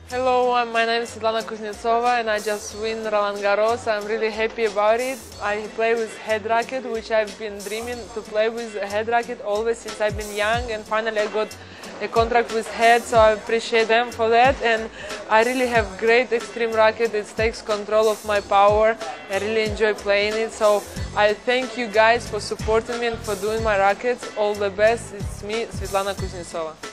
Hello, my name is Svetlana Kuznetsova and I just win Roland Garros. I'm really happy about it. I play with head racket, which I've been dreaming to play with a head racket always since I've been young, and finally I got a contract with head, so I appreciate them for that. And I really have great extreme racket. It takes control of my power. I really enjoy playing it, so I thank you guys for supporting me and for doing my rackets. All the best. It's me, Svetlana Kuznetsova.